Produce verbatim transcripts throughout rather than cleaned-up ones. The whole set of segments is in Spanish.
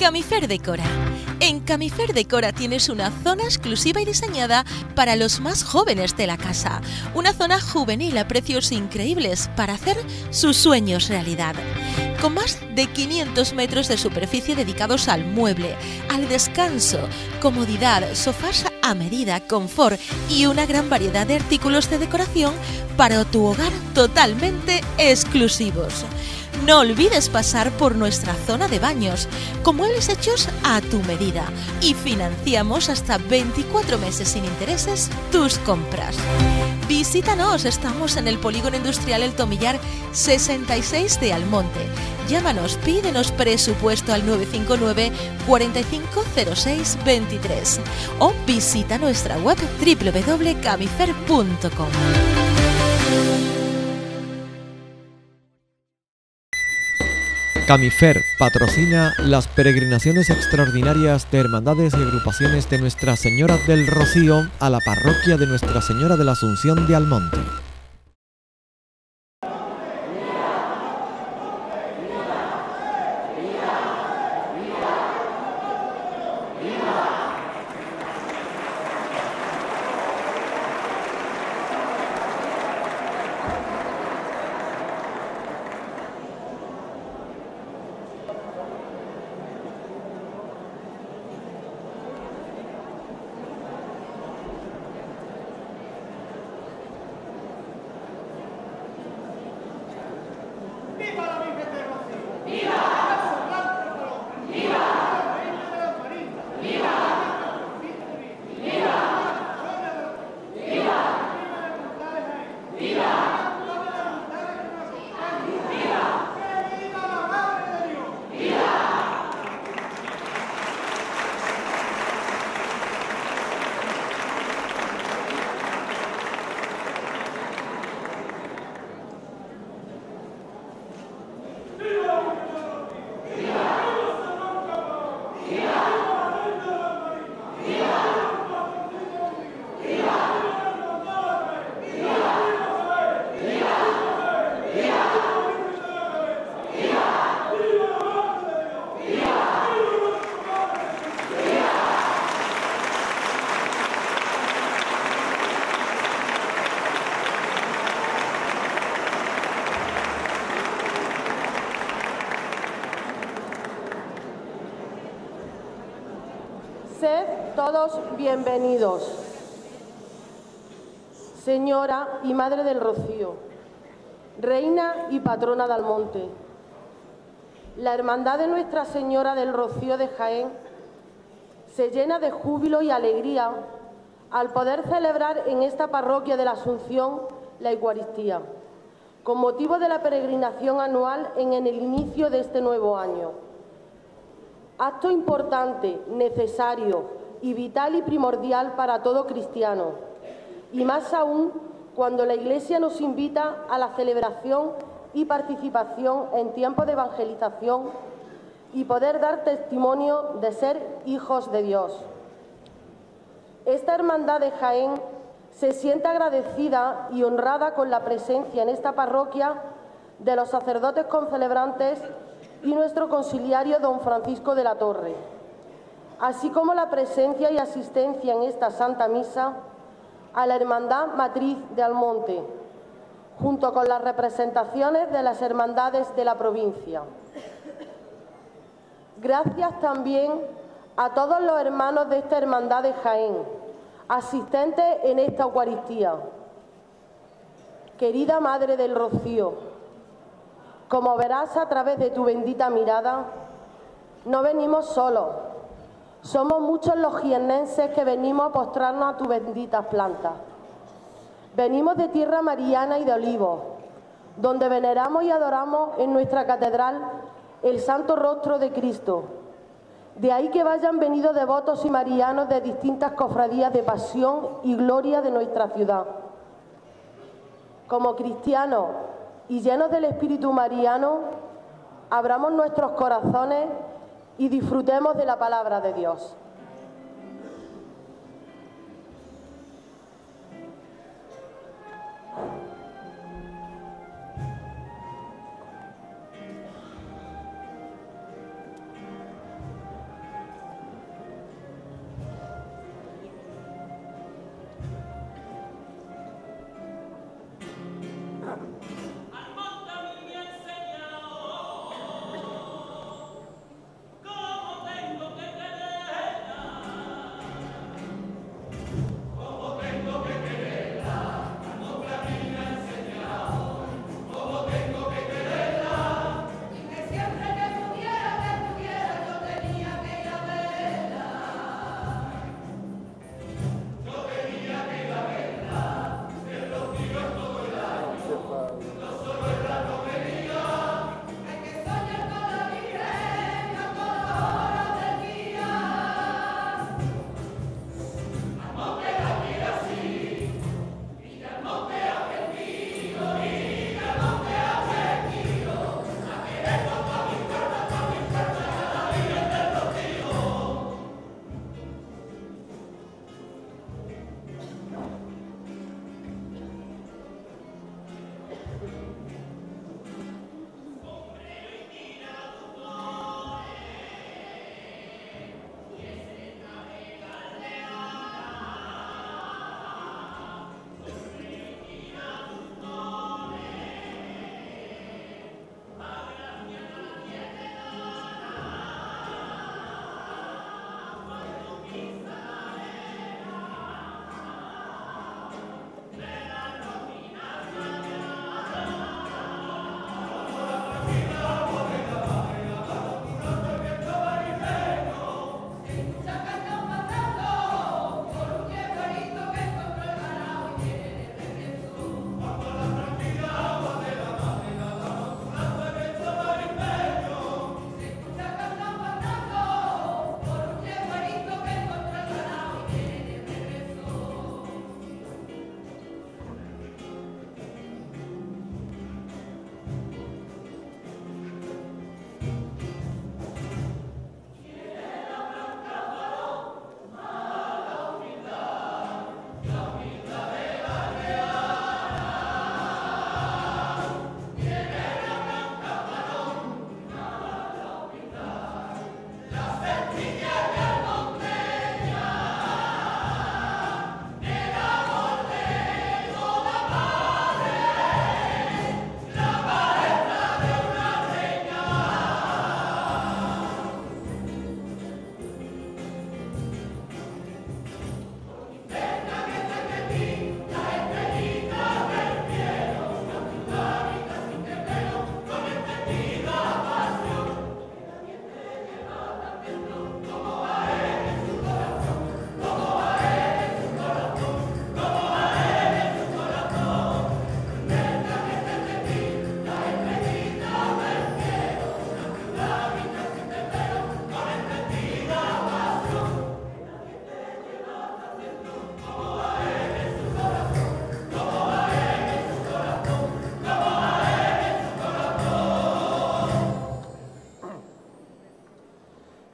Camifer Decora. En Camifer Decora tienes una zona exclusiva y diseñada para los más jóvenes de la casa. Una zona juvenil a precios increíbles para hacer sus sueños realidad. Con más de quinientos metros de superficie dedicados al mueble, al descanso, comodidad, sofás a medida, confort y una gran variedad de artículos de decoración para tu hogar totalmente exclusivos. No olvides pasar por nuestra zona de baños, con muebles hechos a tu medida, y financiamos hasta veinticuatro meses sin intereses tus compras. Visítanos, estamos en el Polígono Industrial El Tomillar sesenta y seis de Almonte. Llámanos, pídenos presupuesto al nueve cinco nueve, cuatro cinco cero seis, veintitrés o visita nuestra web doble u doble u doble u punto camifer punto com. Camifer patrocina las peregrinaciones extraordinarias de hermandades y agrupaciones de Nuestra Señora del Rocío a la parroquia de Nuestra Señora de la Asunción de Almonte. Sed todos bienvenidos. Señora y Madre del Rocío, Reina y Patrona de Almonte, la Hermandad de Nuestra Señora del Rocío de Jaén se llena de júbilo y alegría al poder celebrar en esta parroquia de la Asunción la Eucaristía, con motivo de la peregrinación anual en el inicio de este nuevo año. Acto importante, necesario y vital y primordial para todo cristiano, y más aún cuando la Iglesia nos invita a la celebración y participación en tiempos de evangelización y poder dar testimonio de ser hijos de Dios. Esta hermandad de Jaén se siente agradecida y honrada con la presencia en esta parroquia de los sacerdotes concelebrantes y nuestro conciliario don Francisco de la Torre, así como la presencia y asistencia en esta Santa Misa a la Hermandad Matriz de Almonte, junto con las representaciones de las hermandades de la provincia. Gracias también a todos los hermanos de esta Hermandad de Jaén, asistentes en esta Eucaristía. Querida Madre del Rocío, como verás a través de tu bendita mirada, no venimos solos. Somos muchos los jiennenses que venimos a postrarnos a tus benditas plantas. Venimos de tierra mariana y de olivos, donde veneramos y adoramos en nuestra catedral el santo rostro de Cristo. De ahí que vayan venidos devotos y marianos de distintas cofradías de pasión y gloria de nuestra ciudad. Como cristianos y llenos del espíritu mariano, abramos nuestros corazones y disfrutemos de la palabra de Dios.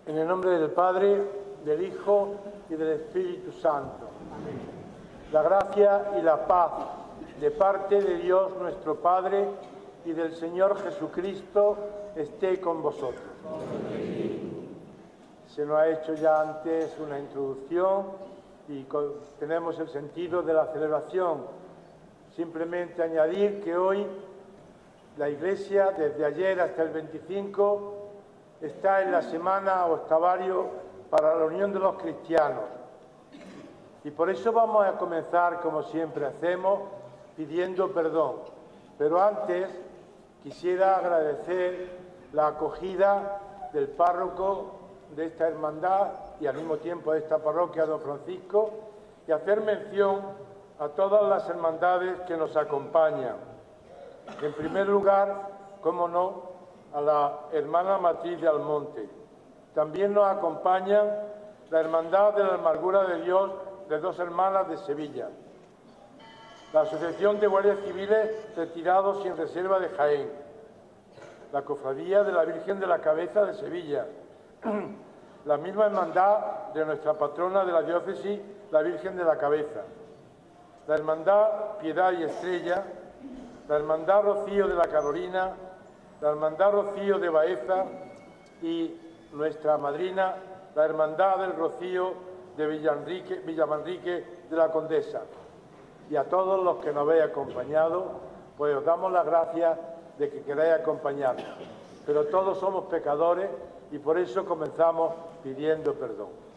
En el nombre del Padre, del Hijo y del Espíritu Santo. Amén. La gracia y la paz de parte de Dios nuestro Padre y del Señor Jesucristo esté con vosotros. Amén. Se nos ha hecho ya antes una introducción y tenemos el sentido de la celebración. Simplemente añadir que hoy la Iglesia, desde ayer hasta el veinticinco, está en la semana octavario para la unión de los cristianos. Y por eso vamos a comenzar, como siempre hacemos, pidiendo perdón. Pero antes quisiera agradecer la acogida del párroco de esta hermandad y al mismo tiempo de esta parroquia, don Francisco, y hacer mención a todas las hermandades que nos acompañan. En primer lugar, cómo no, a la hermana matriz de Almonte. También nos acompañan la Hermandad de la Amargura de Dios de Dos Hermanas de Sevilla, la Asociación de Guardias Civiles Retirados sin Reserva de Jaén, la Cofradía de la Virgen de la Cabeza de Sevilla, la misma hermandad de nuestra patrona de la diócesis, la Virgen de la Cabeza, la Hermandad Piedad y Estrella, la Hermandad Rocío de la Carolina, la Hermandad Rocío de Baeza y nuestra madrina, la Hermandad del Rocío de Villamanrique, Villamanrique de la Condesa. Y a todos los que nos habéis acompañado, pues os damos las gracias de que queráis acompañarnos. Pero todos somos pecadores y por eso comenzamos pidiendo perdón.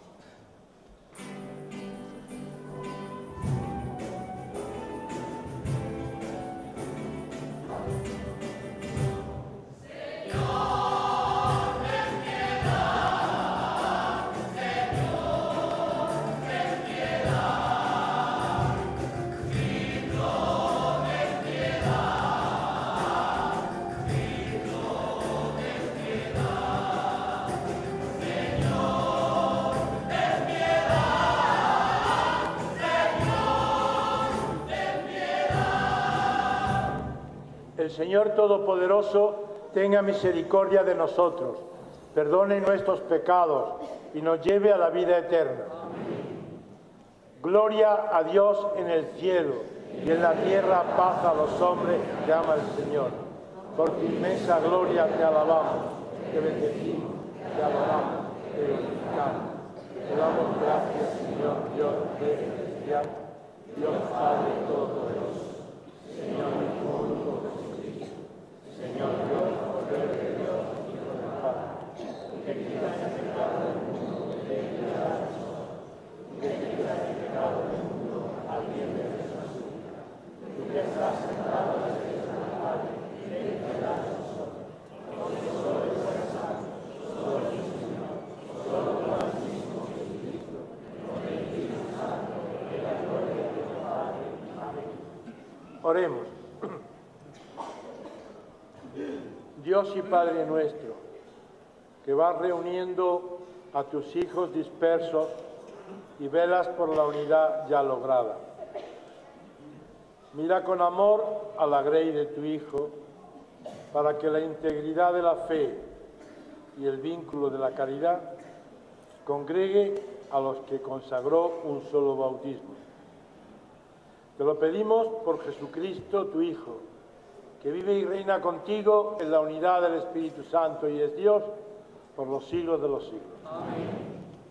El Señor Todopoderoso tenga misericordia de nosotros, perdone nuestros pecados y nos lleve a la vida eterna. Amén. Gloria a Dios en el cielo y en la tierra paz a los hombres que ama el Señor. Por tu inmensa gloria te alabamos, te bendecimos, te alabamos, te glorificamos. Te damos gracias, Señor Dios de celestial, Dios Padre Todopoderoso, Señor Hijo único, Señor Dios, poder de Dios, Hijo del Padre, que quitas el pecado del mundo, que quitas a nosotros, que quitas el pecado del mundo, al bien de nuestra súplica. Tú que estás sentado a la derecha del Padre, ten piedad de nosotros, porque solo es el Santo, solo es el Señor, solo es el mismo Jesucristo, con el Espíritu Santo, en la gloria de Dios Padre. Amén. Oremos. Dios y Padre nuestro, que vas reuniendo a tus hijos dispersos y velas por la unidad ya lograda. Mira con amor a la grey de tu Hijo, para que la integridad de la fe y el vínculo de la caridad congregue a los que consagró un solo bautismo. Te lo pedimos por Jesucristo, tu Hijo, que vive y reina contigo en la unidad del Espíritu Santo y es Dios por los siglos de los siglos. Amén.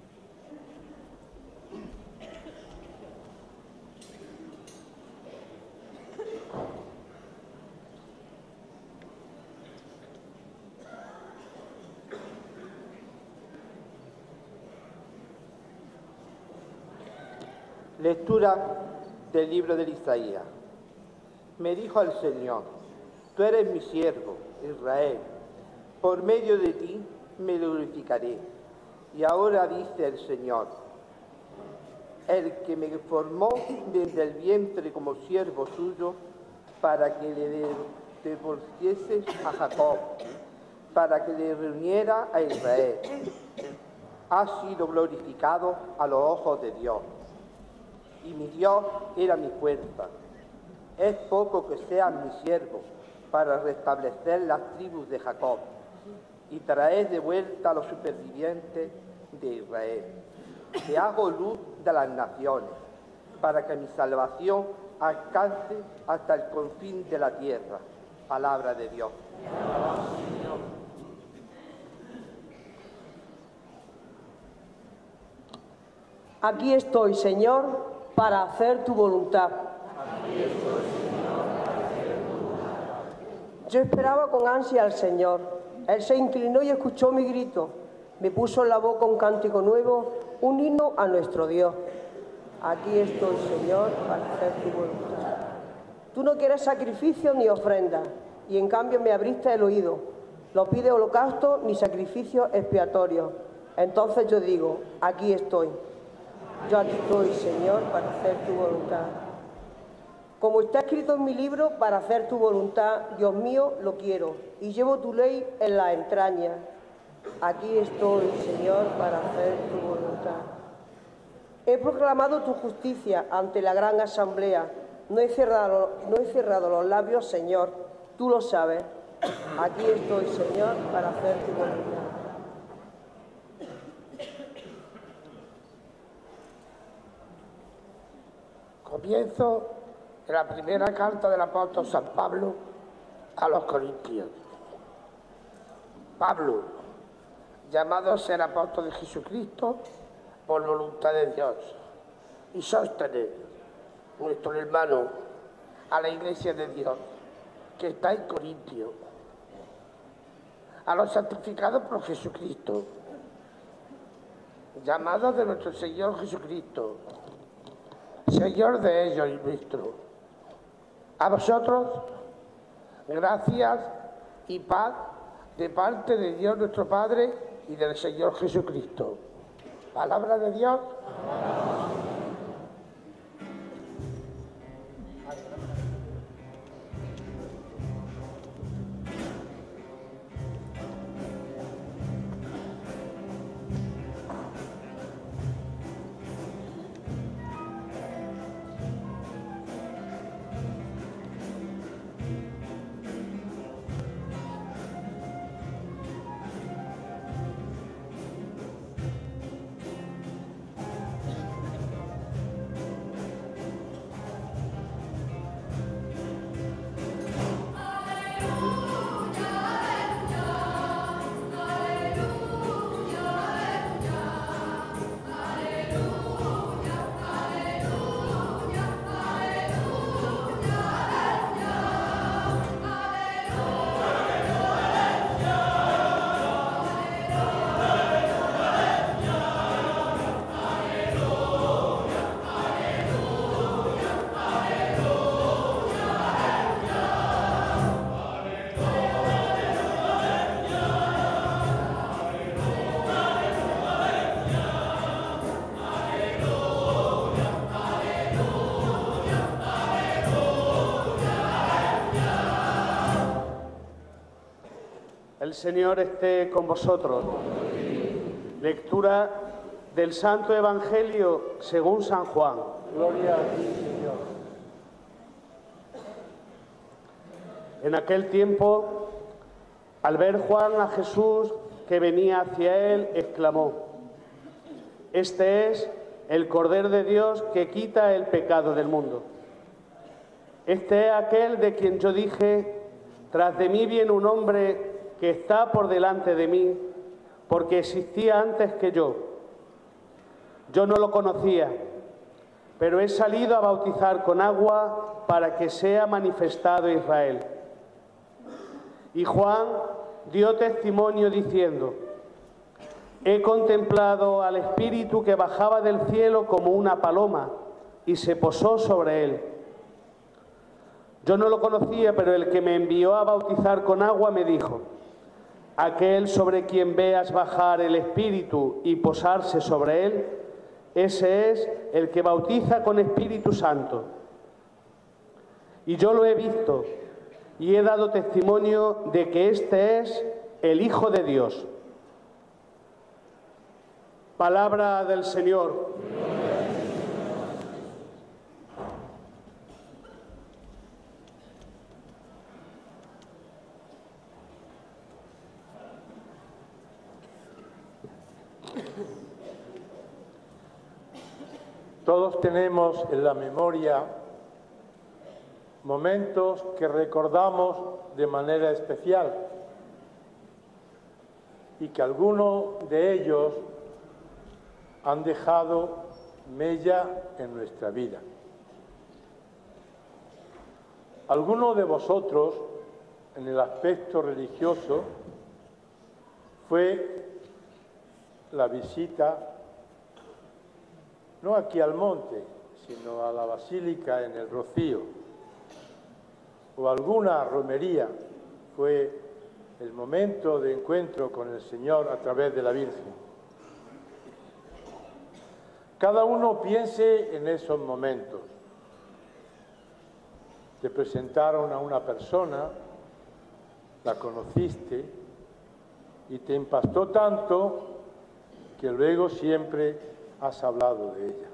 Lectura del libro de Isaías. Me dijo el Señor: tú eres mi siervo, Israel, por medio de ti me glorificaré. Y ahora dice el Señor, el que me formó desde el vientre como siervo suyo, para que le devolviese a Jacob, para que le reuniera a Israel, ha sido glorificado a los ojos de Dios. Y mi Dios era mi fuerza. Es poco que sean mis siervos, para restablecer las tribus de Jacob. y traer de vuelta a los supervivientes de Israel. Te hago luz de las naciones, para que mi salvación alcance hasta el confín de la tierra. Palabra de Dios. Aquí estoy, Señor, para hacer tu voluntad. Yo esperaba con ansia al Señor. Él se inclinó y escuchó mi grito. Me puso en la boca un cántico nuevo, un himno a nuestro Dios. Aquí estoy, Señor, para hacer tu voluntad. Tú no quieres sacrificio ni ofrenda, y en cambio me abriste el oído. No pide holocausto ni sacrificio expiatorio. Entonces yo digo, aquí estoy. Yo aquí estoy, Señor, para hacer tu voluntad. Como está escrito en mi libro, para hacer tu voluntad, Dios mío, lo quiero, y llevo tu ley en las entrañas. Aquí estoy, Señor, para hacer tu voluntad. He proclamado tu justicia ante la gran asamblea. No he cerrado, no he cerrado los labios, Señor, tú lo sabes. Aquí estoy, Señor, para hacer tu voluntad. Comienzo de la primera carta del apóstol San Pablo a los Corintios. Pablo, llamado a ser apóstol de Jesucristo por voluntad de Dios, y Sóstenes, nuestro hermano, a la iglesia de Dios, que está en Corintio, a los santificados por Jesucristo, llamados de nuestro Señor Jesucristo, Señor de ellos y nuestro. A vosotros, gracias y paz de parte de Dios nuestro Padre y del Señor Jesucristo. Palabra de Dios. El Señor esté con vosotros. Lectura del Santo Evangelio según San Juan. Gloria a ti, Señor. En aquel tiempo, al ver Juan a Jesús que venía hacia él, exclamó: Este es el Cordero de Dios que quita el pecado del mundo. Este es aquel de quien yo dije: tras de mí viene un hombre que está por delante de mí, porque existía antes que yo. Yo no lo conocía, pero he salido a bautizar con agua para que sea manifestado Israel. Y Juan dio testimonio diciendo: He contemplado al Espíritu que bajaba del cielo como una paloma y se posó sobre él. Yo no lo conocía, pero el que me envió a bautizar con agua me dijo: Aquel sobre quien veas bajar el Espíritu y posarse sobre él, ese es el que bautiza con Espíritu Santo. Y yo lo he visto y he dado testimonio de que este es el Hijo de Dios. Palabra del Señor. Todos tenemos en la memoria momentos que recordamos de manera especial y que algunos de ellos han dejado mella en nuestra vida. Algunos de vosotros, en el aspecto religioso, fue la visita, no aquí al monte, sino a la Basílica en el Rocío, o alguna romería, fue el momento de encuentro con el Señor a través de la Virgen. Cada uno piense en esos momentos. Te presentaron a una persona, la conociste y te impactó tanto que luego siempre has hablado de ella.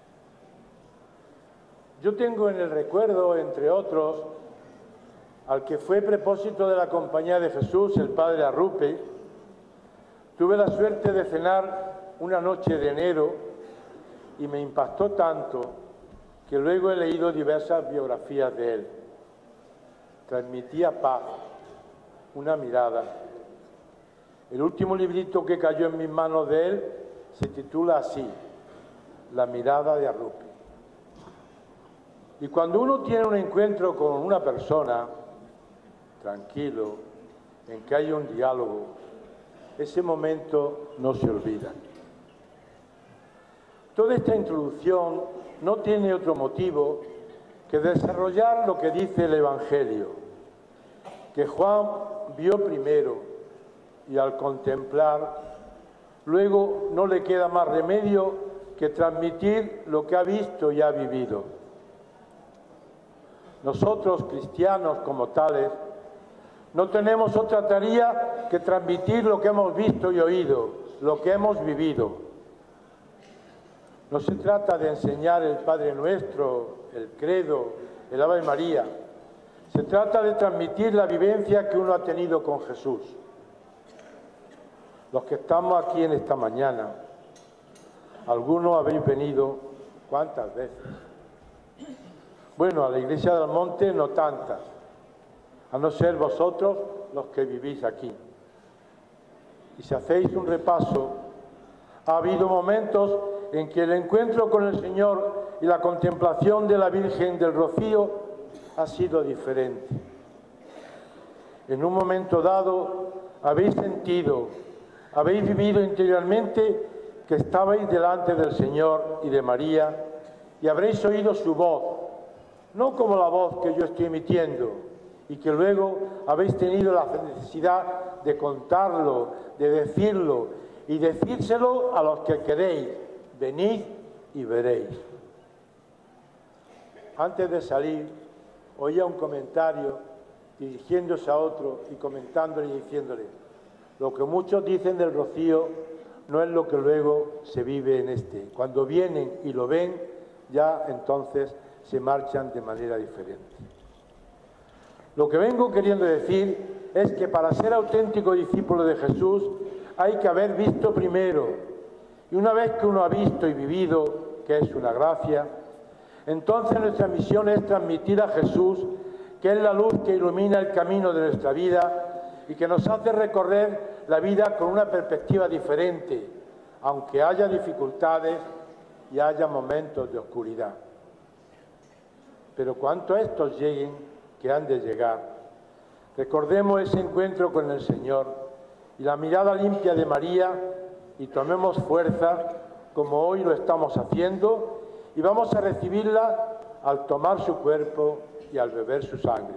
Yo tengo en el recuerdo, entre otros, al que fue prepósito de la Compañía de Jesús, el padre Arrupe. Tuve la suerte de cenar una noche de enero y me impactó tanto que luego he leído diversas biografías de él. Transmitía paz, una mirada. El último librito que cayó en mis manos de él se titula así, La mirada de Arrupe. Y cuando uno tiene un encuentro con una persona, tranquilo, en que hay un diálogo, ese momento no se olvida. Toda esta introducción no tiene otro motivo que desarrollar lo que dice el Evangelio, que Juan vio primero y al contemplar, luego no le queda más remedio que transmitir lo que ha visto y ha vivido. Nosotros, cristianos como tales, no tenemos otra tarea que transmitir lo que hemos visto y oído, lo que hemos vivido. No se trata de enseñar el Padre Nuestro, el Credo, el Ave María. Se trata de transmitir la vivencia que uno ha tenido con Jesús. Los que estamos aquí en esta mañana, algunos habéis venido, ¿cuántas veces? Bueno, a la Iglesia del Monte no tantas, a no ser vosotros los que vivís aquí. Y si hacéis un repaso, ha habido momentos en que el encuentro con el Señor y la contemplación de la Virgen del Rocío ha sido diferente. En un momento dado habéis sentido, habéis vivido interiormente que estabais delante del Señor y de María y habréis oído su voz, no como la voz que yo estoy emitiendo y que luego habéis tenido la necesidad de contarlo, de decirlo y decírselo a los que queréis. Venid y veréis. Antes de salir, oía un comentario dirigiéndose a otro y comentándole y diciéndole, lo que muchos dicen del Rocío no es lo que luego se vive en este. Cuando vienen y lo ven, ya entonces se marchan de manera diferente. Lo que vengo queriendo decir es que para ser auténtico discípulo de Jesús hay que haber visto primero. Y una vez que uno ha visto y vivido, que es una gracia, entonces nuestra misión es transmitir a Jesús, que es la luz que ilumina el camino de nuestra vida y que nos hace recorrer la vida con una perspectiva diferente, aunque haya dificultades y haya momentos de oscuridad. Pero cuanto a estos lleguen, que han de llegar, recordemos ese encuentro con el Señor y la mirada limpia de María y tomemos fuerza, como hoy lo estamos haciendo, y vamos a recibirla al tomar su cuerpo y al beber su sangre.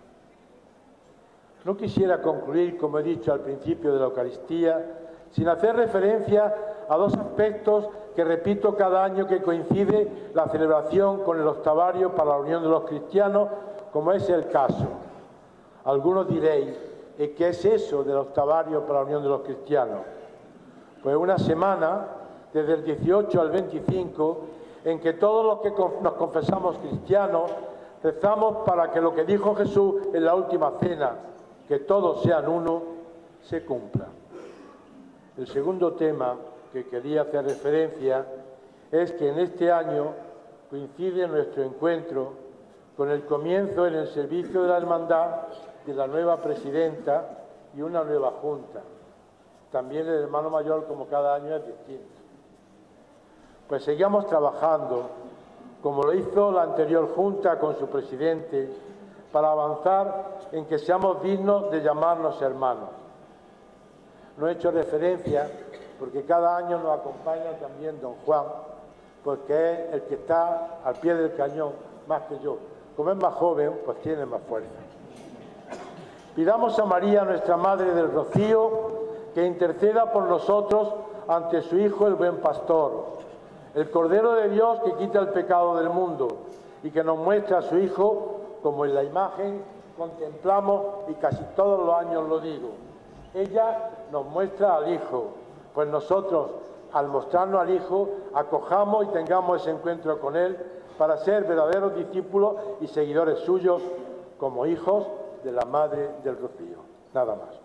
No quisiera concluir, como he dicho al principio de la Eucaristía, sin hacer referencia a dos aspectos que repito cada año que coincide la celebración con el octavario para la unión de los cristianos, como es el caso. Algunos diréis, ¿y qué es eso del octavario para la unión de los cristianos? Pues una semana, desde el dieciocho al veinticinco, en que todos los que nos confesamos cristianos rezamos para que lo que dijo Jesús en la última cena, que todos sean uno, se cumpla. El segundo tema que quería hacer referencia es que en este año coincide nuestro encuentro con el comienzo en el servicio de la Hermandad de la nueva presidenta y una nueva junta. También el hermano mayor, como cada año, es distinto. Pues seguimos trabajando, como lo hizo la anterior junta con su presidente, para avanzar en que seamos dignos de llamarnos hermanos. No he hecho referencia porque cada año nos acompaña también don Juan, porque es el que está al pie del cañón más que yo. Como es más joven, pues tiene más fuerza. Pidamos a María, nuestra Madre del Rocío, que interceda por nosotros ante su Hijo, el Buen Pastor, el Cordero de Dios que quita el pecado del mundo y que nos muestra a su Hijo, como en la imagen contemplamos, y casi todos los años lo digo. Ella nos muestra al Hijo, pues nosotros, al mostrarnos al Hijo, acojamos y tengamos ese encuentro con Él para ser verdaderos discípulos y seguidores suyos como hijos de la Madre del Rocío. Nada más.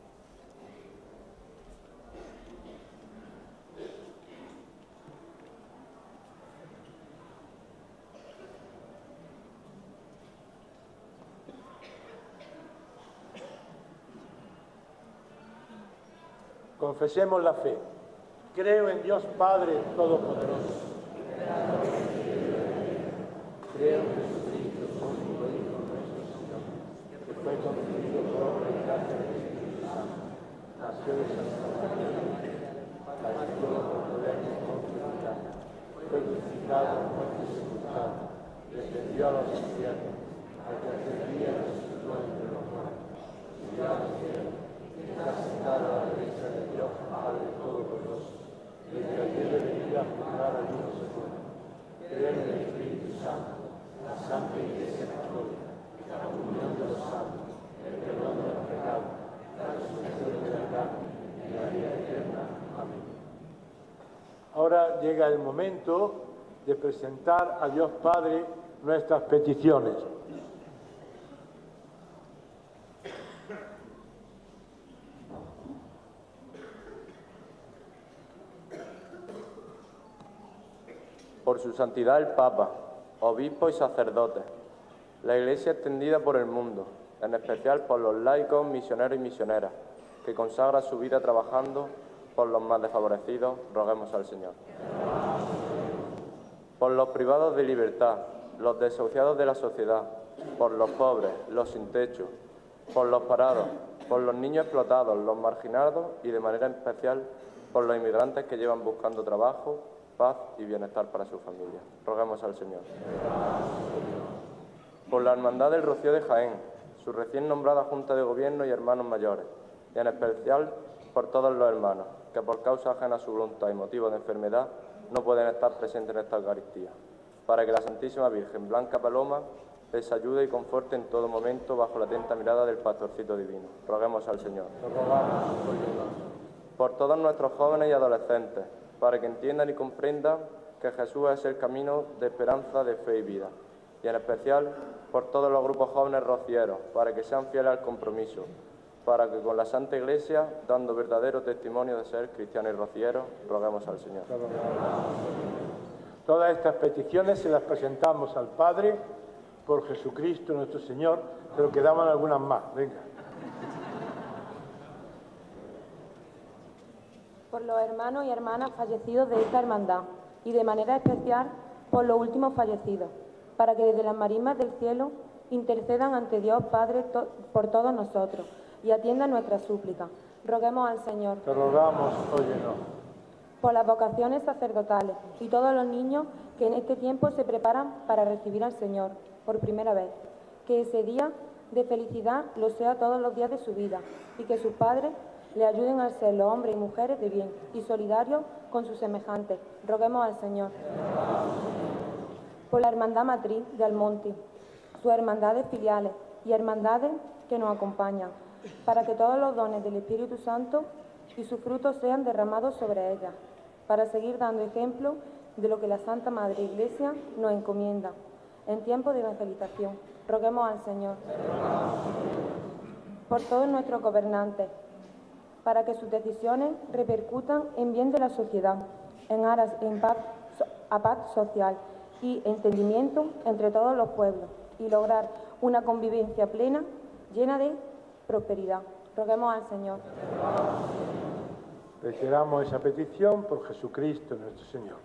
Confesemos la fe. Creo en Dios Padre Todopoderoso. Creo en Jesucristo, su único Hijo nuestro Señor, que fue concebido por obra y gracia del Espíritu Santo. Nació de Santa María, padeció por poder y confianza, fue crucificado, muerto y sepultado, descendió a los infiernos, al tercer día resucitó entre los muertos, subió al cielo, está sentado a la derecha de Dios Padre Todopoderoso, desde allí de venir a juzgar a los segundos. Creo en el Espíritu Santo, la Santa Iglesia Católica, la comunión de los santos, el perdón de los pecados, la resurrección de la carne y la vida eterna. Amén. Ahora llega el momento de presentar a Dios Padre nuestras peticiones. Por su santidad el Papa, obispos y sacerdotes, la Iglesia extendida por el mundo, en especial por los laicos, misioneros y misioneras, que consagran su vida trabajando por los más desfavorecidos, roguemos al Señor. Por los privados de libertad, los desahuciados de la sociedad, por los pobres, los sin techo, por los parados, por los niños explotados, los marginados y de manera especial por los inmigrantes que llevan buscando trabajo, paz y bienestar para su familia. Roguemos al Señor. Por la Hermandad del Rocío de Jaén, su recién nombrada Junta de Gobierno y hermanos mayores, y en especial por todos los hermanos que por causa ajena a su voluntad y motivo de enfermedad no pueden estar presentes en esta Eucaristía, para que la Santísima Virgen Blanca Paloma les ayude y conforte en todo momento bajo la atenta mirada del Pastorcito Divino. Roguemos al Señor. Por todos nuestros jóvenes y adolescentes, para que entiendan y comprendan que Jesús es el camino de esperanza, de fe y vida. Y en especial por todos los grupos jóvenes rocieros, para que sean fieles al compromiso, para que con la Santa Iglesia, dando verdadero testimonio de ser cristianos y rocieros, roguemos al Señor. Todas estas peticiones se las presentamos al Padre por Jesucristo nuestro Señor, pero quedaban algunas más. Venga. Por los hermanos y hermanas fallecidos de esta hermandad y de manera especial por los últimos fallecidos, para que desde las marismas del cielo intercedan ante Dios Padre to por todos nosotros y atiendan nuestras súplicas. Roguemos al Señor. Te rogamos, óyenos. Por las vocaciones sacerdotales y todos los niños que en este tiempo se preparan para recibir al Señor por primera vez, que ese día de felicidad lo sea todos los días de su vida y que sus padres le ayuden a ser los hombres y mujeres de bien y solidarios con sus semejantes. Roguemos al Señor. Por la Hermandad Matriz de Almonte, sus hermandades filiales y hermandades que nos acompañan, para que todos los dones del Espíritu Santo y sus frutos sean derramados sobre ellas, para seguir dando ejemplo de lo que la Santa Madre Iglesia nos encomienda en tiempos de evangelización. Roguemos al Señor. Por todos nuestros gobernantes, para que sus decisiones repercutan en bien de la sociedad, en aras en paz, a paz social y entendimiento entre todos los pueblos, y lograr una convivencia plena, llena de prosperidad. Roguemos al Señor. Reiteramos esa petición por Jesucristo nuestro Señor.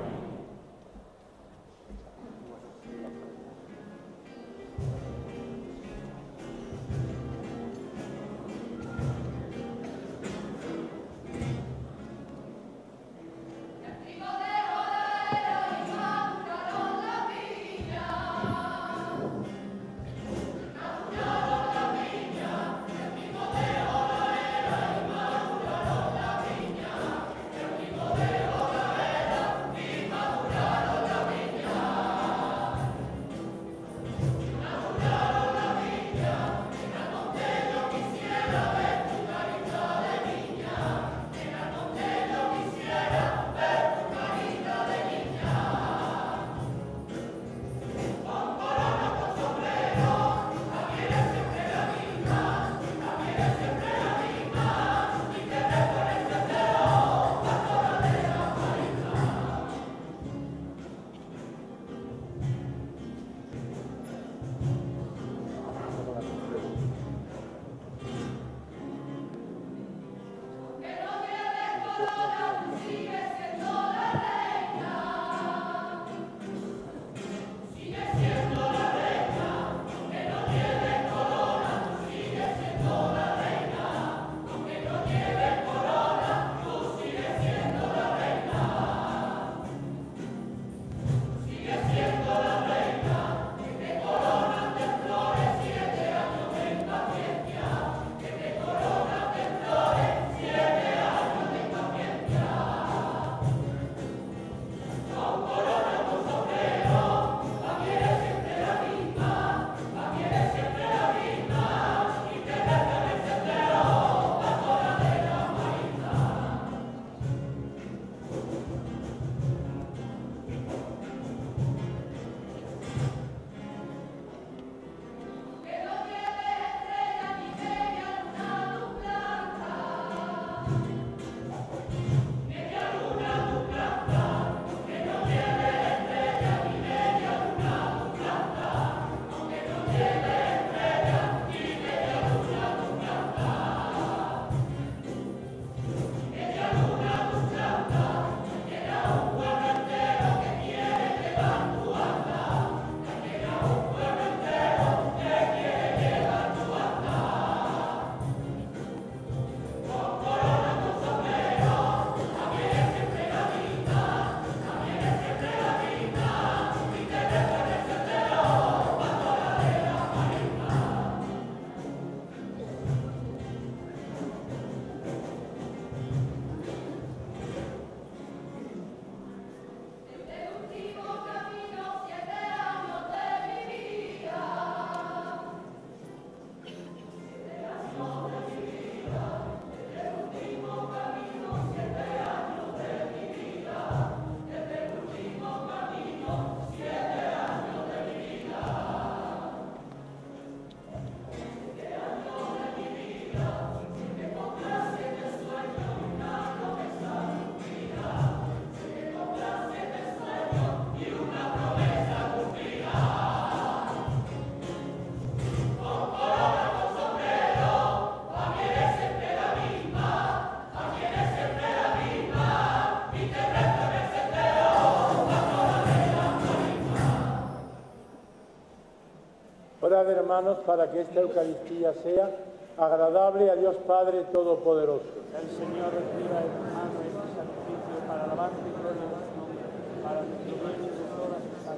Orad, hermanos, para que esta Eucaristía sea agradable a Dios Padre Todopoderoso. El Señor reciba de tu mano este sacrificio para alabanza y gloria de su nombre, para nuestro bien y de todas sus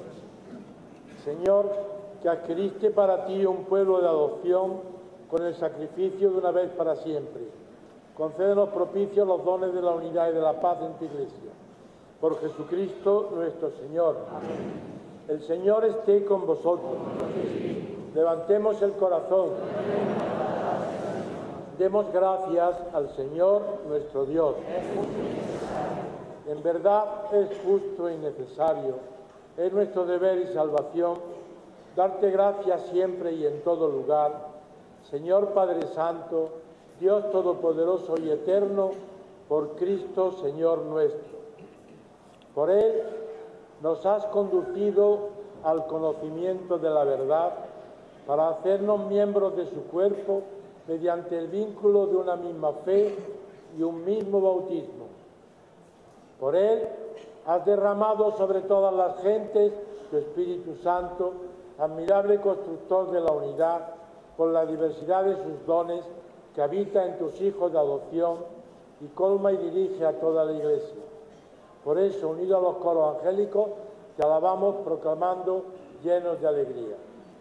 almas. Señor, que adquiriste para ti un pueblo de adopción con el sacrificio de una vez para siempre, concédenos propicios los dones de la unidad y de la paz en tu Iglesia. Por Jesucristo nuestro Señor. Amén. El Señor esté con vosotros. Levantemos el corazón. Demos gracias al Señor nuestro Dios. En verdad es justo y necesario, es nuestro deber y salvación, darte gracias siempre y en todo lugar, Señor Padre Santo, Dios Todopoderoso y Eterno, por Cristo, Señor nuestro. Por Él nos has conducido al conocimiento de la verdad para hacernos miembros de su cuerpo mediante el vínculo de una misma fe y un mismo bautismo. Por Él has derramado sobre todas las gentes tu Espíritu Santo, admirable constructor de la unidad, con la diversidad de sus dones, que habita en tus hijos de adopción y colma y dirige a toda la Iglesia. Por eso, unidos a los coros angélicos, te alabamos proclamando llenos de alegría.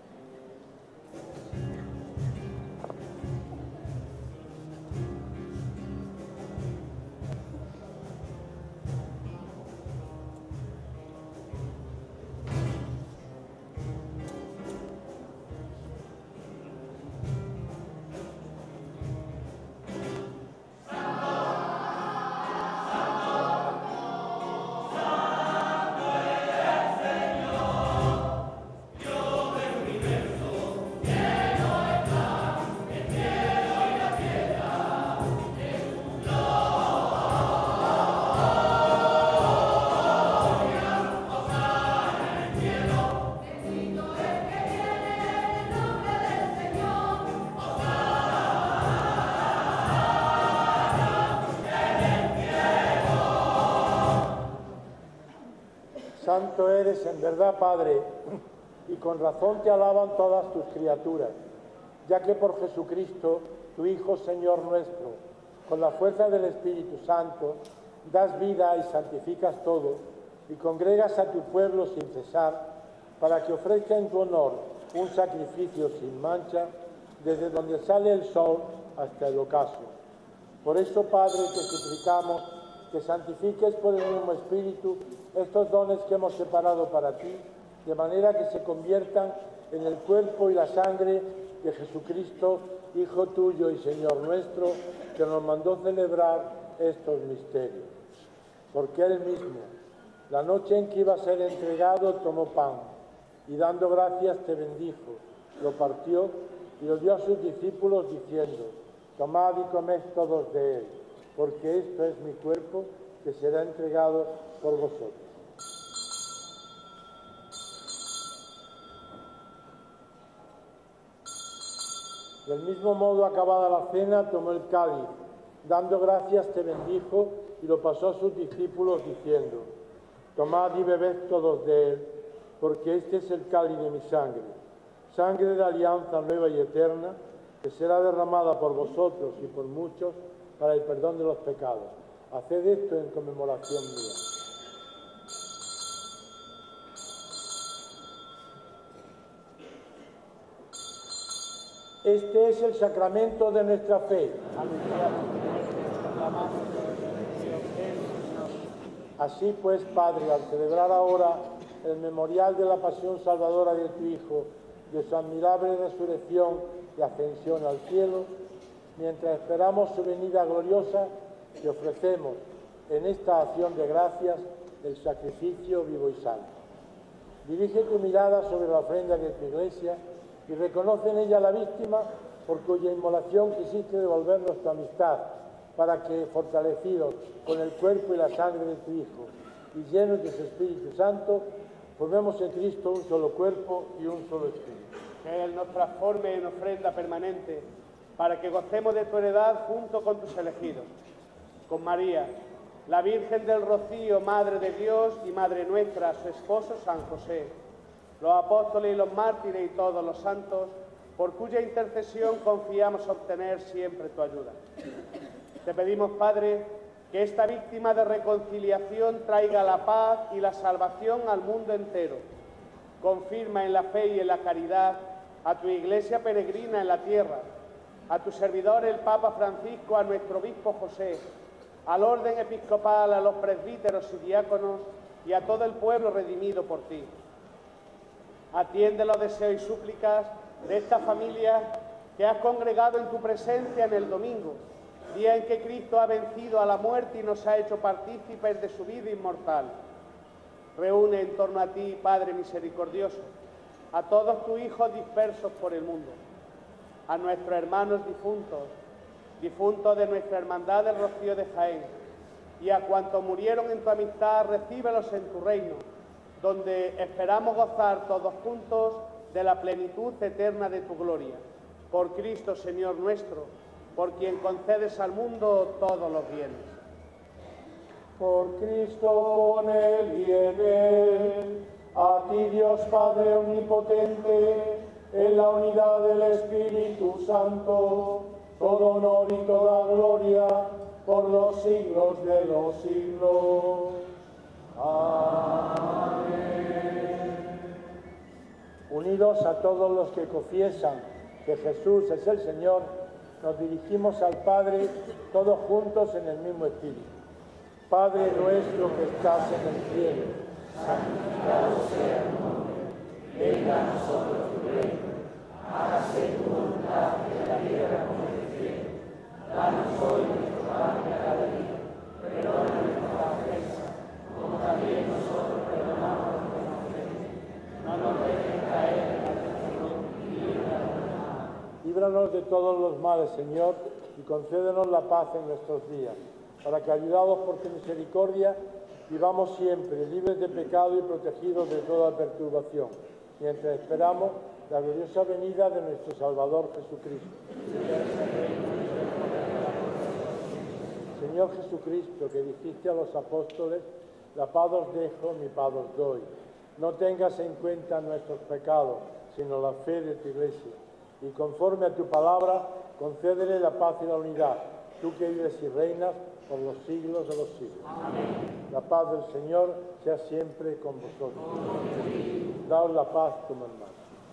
Santo eres en verdad, Padre, y con razón te alaban todas tus criaturas, ya que por Jesucristo, tu Hijo, Señor nuestro, con la fuerza del Espíritu Santo, das vida y santificas todo, y congregas a tu pueblo sin cesar, para que ofrezca en tu honor un sacrificio sin mancha, desde donde sale el sol hasta el ocaso. Por eso, Padre, te suplicamos que santifiques por el mismo Espíritu estos dones que hemos separado para ti, de manera que se conviertan en el cuerpo y la sangre de Jesucristo, Hijo tuyo y Señor nuestro, que nos mandó celebrar estos misterios. Porque Él mismo, la noche en que iba a ser entregado, tomó pan, y dando gracias te bendijo, lo partió y lo dio a sus discípulos diciendo: tomad y comed todos de él, porque esto es mi cuerpo que será entregado por vosotros. Del mismo modo, acabada la cena, tomó el cáliz, dando gracias te bendijo y lo pasó a sus discípulos diciendo: tomad y bebed todos de él, porque este es el cáliz de mi sangre, sangre de alianza nueva y eterna, que será derramada por vosotros y por muchos para el perdón de los pecados. Haced esto en conmemoración mía. Este es el sacramento de nuestra fe. Así pues, Padre, al celebrar ahora el memorial de la pasión salvadora de tu Hijo, de su admirable resurrección y ascensión al cielo, mientras esperamos su venida gloriosa, te ofrecemos en esta acción de gracias el sacrificio vivo y santo. Dirige tu mirada sobre la ofrenda de tu Iglesia y reconoce en ella la víctima por cuya inmolación quisiste devolvernos tu amistad, para que, fortalecidos con el cuerpo y la sangre de tu Hijo y llenos de su Espíritu Santo, formemos en Cristo un solo cuerpo y un solo espíritu. Que Él nos transforme en ofrenda permanente, para que gocemos de tu heredad junto con tus elegidos. Con María, la Virgen del Rocío, Madre de Dios y Madre nuestra, su esposo San José, los apóstoles y los mártires y todos los santos, por cuya intercesión confiamos obtener siempre tu ayuda. Te pedimos, Padre, que esta víctima de reconciliación traiga la paz y la salvación al mundo entero. Confirma en la fe y en la caridad a tu Iglesia peregrina en la tierra, a tu servidor el Papa Francisco, a nuestro obispo José, al orden episcopal, a los presbíteros y diáconos y a todo el pueblo redimido por ti. Atiende los deseos y súplicas de esta familia que has congregado en tu presencia en el domingo, día en que Cristo ha vencido a la muerte y nos ha hecho partícipes de su vida inmortal. Reúne en torno a ti, Padre misericordioso, a todos tus hijos dispersos por el mundo, a nuestros hermanos difuntos, difuntos de nuestra Hermandad del Rocío de Jaén, y a cuantos murieron en tu amistad, recíbelos en tu reino, donde esperamos gozar todos juntos de la plenitud eterna de tu gloria. Por Cristo, Señor nuestro, por quien concedes al mundo todos los bienes. Por Cristo, con Él y en Él, a ti Dios Padre Omnipotente, en la unidad del Espíritu Santo, todo honor y toda gloria por los siglos de los siglos. Amén. Unidos a todos los que confiesan que Jesús es el Señor, nos dirigimos al Padre todos juntos en el mismo espíritu. Padre nuestro que estás en el cielo, santificado sea tu nombre. Venga a nosotros tu reino. Hágase tu voluntad en la tierra como en el cielo. Danos hoy nuestro pan de cada día. Perdona nuestras ofensas, como también nosotros perdonamos a los que nos ofenden. No nos dejes caer en la tentación y líbranos del mal. Líbranos de todos los males, Señor, y concédenos la paz en nuestros días, para que, ayudados por tu misericordia, vivamos siempre libres de pecado y protegidos de toda perturbación, mientras esperamos la gloriosa venida de nuestro Salvador Jesucristo. Señor Jesucristo, que dijiste a los apóstoles, la paz os dejo, mi paz os doy. No tengas en cuenta nuestros pecados, sino la fe de tu Iglesia. Y conforme a tu palabra, concédele la paz y la unidad, tú que vives y reinas por los siglos de los siglos. Amén. La paz del Señor sea siempre con vosotros. Daos la paz como hermanos.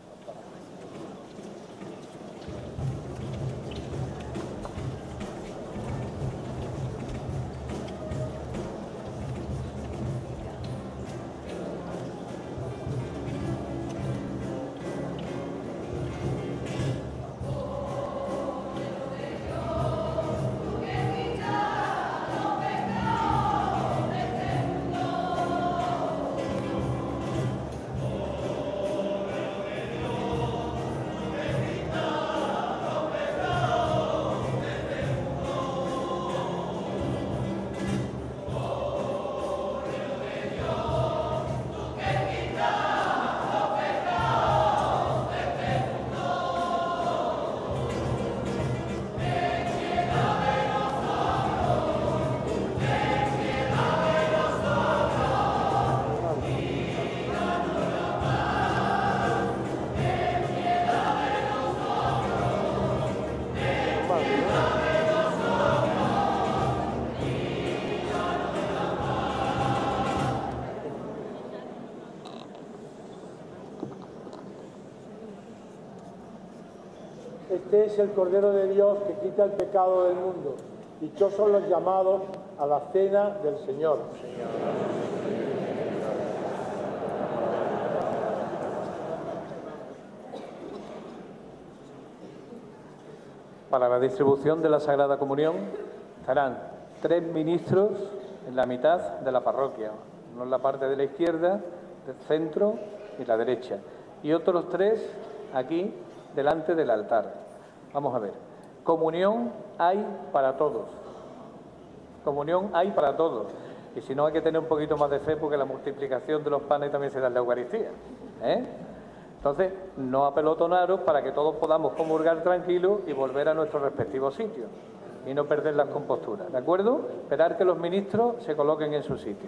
Este es el Cordero de Dios que quita el pecado del mundo. Dichosos los llamados a la cena del Señor. Para la distribución de la Sagrada Comunión estarán tres ministros en la mitad de la parroquia, uno en la parte de la izquierda, del centro y la derecha, y otros tres aquí delante del altar. Vamos a ver. Comunión hay para todos. Comunión hay para todos. Y si no, hay que tener un poquito más de fe, porque la multiplicación de los panes también se da en la Eucaristía. ¿Eh? Entonces, no apelotonaros para que todos podamos comulgar tranquilos y volver a nuestros respectivos sitios y no perder las composturas. ¿De acuerdo? Esperar que los ministros se coloquen en su sitio.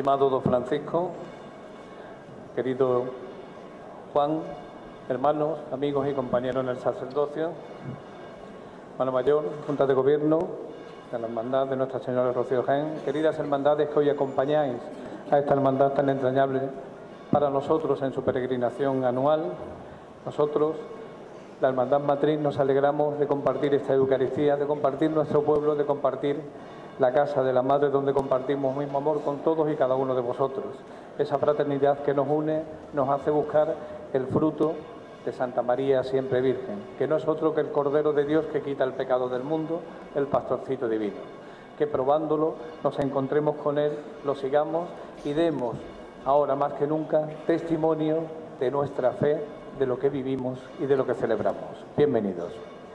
estimado don Francisco, querido Juan, hermanos, amigos y compañeros en el sacerdocio, hermano mayor, Junta de Gobierno de la Hermandad de Nuestra Señora del Rocío de Jaén, queridas hermandades que hoy acompañáis a esta hermandad tan entrañable para nosotros en su peregrinación anual. Nosotros, la Hermandad Matriz, nos alegramos de compartir esta Eucaristía, de compartir nuestro pueblo, de compartir la casa de la Madre, donde compartimos mismo amor con todos y cada uno de vosotros. Esa fraternidad que nos une nos hace buscar el fruto de Santa María siempre Virgen, que no es otro que el Cordero de Dios que quita el pecado del mundo, el pastorcito divino. Que probándolo nos encontremos con Él, lo sigamos y demos, ahora más que nunca, testimonio de nuestra fe, de lo que vivimos y de lo que celebramos. Bienvenidos.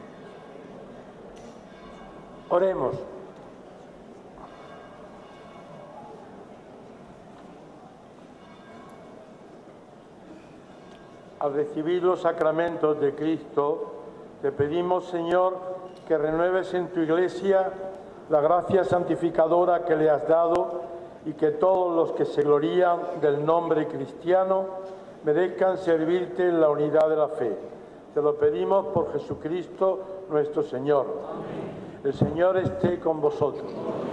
Oremos. Al recibir los sacramentos de Cristo, te pedimos, Señor, que renueves en tu Iglesia la gracia santificadora que le has dado y que todos los que se glorían del nombre cristiano merezcan servirte en la unidad de la fe. Te lo pedimos por Jesucristo nuestro Señor. Amén. El Señor esté con vosotros.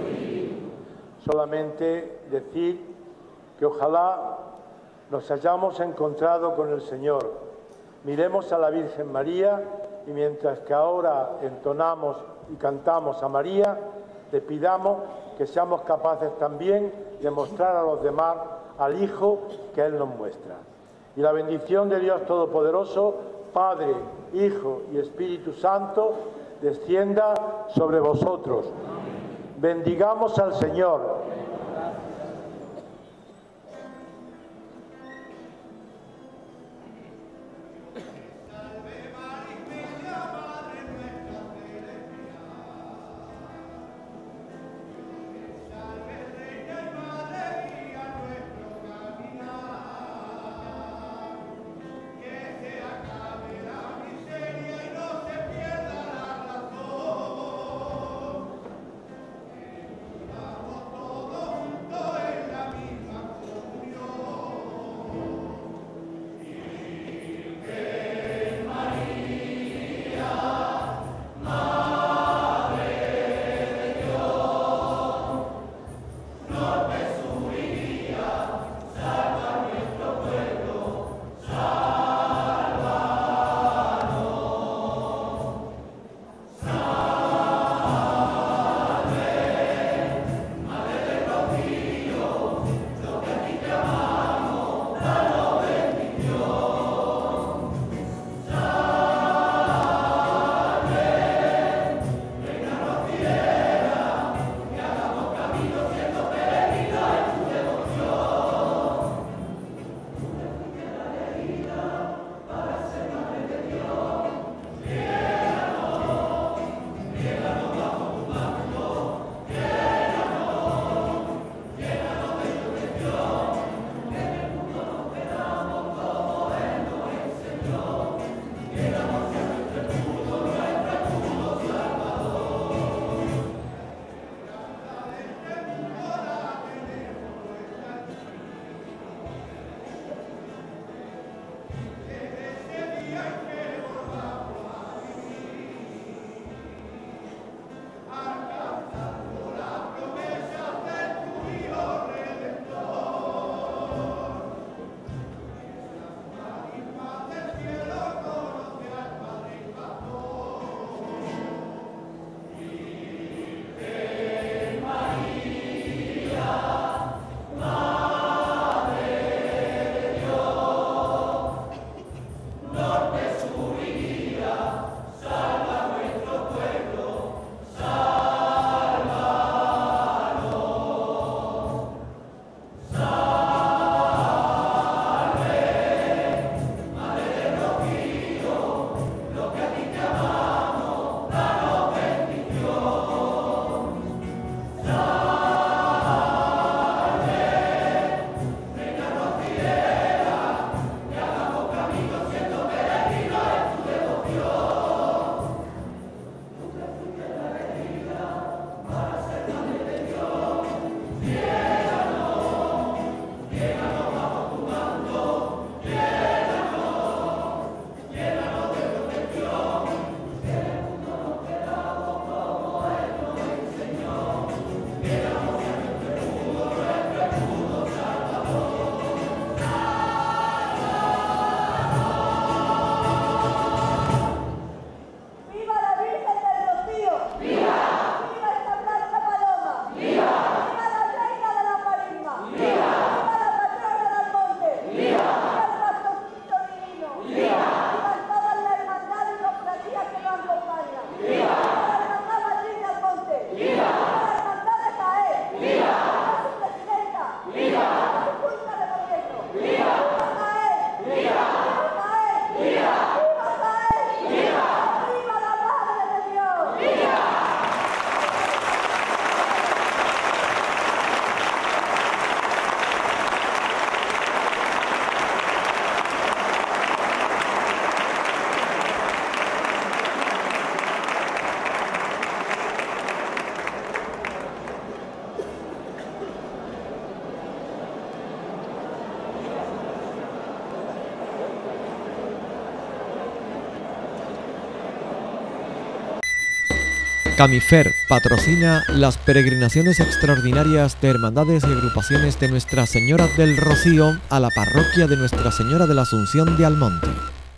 Amén. Solamente decir que ojalá nos hayamos encontrado con el Señor. Miremos a la Virgen María y mientras que ahora entonamos y cantamos a María, le pidamos que seamos capaces también de mostrar a los demás al Hijo que Él nos muestra. Y la bendición de Dios Todopoderoso, Padre, Hijo y Espíritu Santo, descienda sobre vosotros. Bendigamos al Señor. Norte, sur. Camifer patrocina las peregrinaciones extraordinarias de hermandades y agrupaciones de Nuestra Señora del Rocío a la parroquia de Nuestra Señora de la Asunción de Almonte.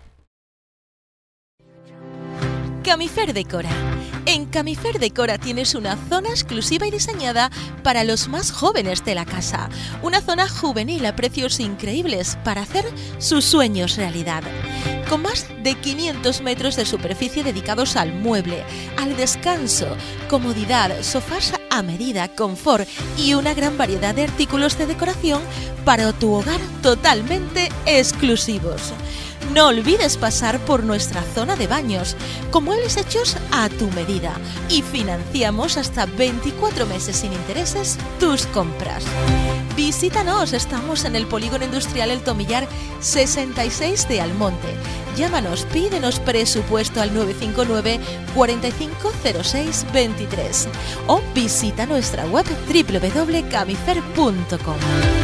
Camifer Decora. En Camifer Decora tienes una zona exclusiva y diseñada para los más jóvenes de la casa. Una zona juvenil a precios increíbles para hacer sus sueños realidad. Con más de quinientos metros de superficie dedicados al mueble, al descanso, comodidad, sofás a medida, confort y una gran variedad de artículos de decoración para tu hogar totalmente exclusivos. No olvides pasar por nuestra zona de baños, con muebles hechos a tu medida, y financiamos hasta veinticuatro meses sin intereses tus compras. Visítanos, estamos en el Polígono Industrial El Tomillar sesenta y seis de Almonte. Llámanos, pídenos presupuesto al nueve cinco nueve, cuatro cinco cero seis, veintitrés o visita nuestra web doble u doble u doble u punto camifer punto com.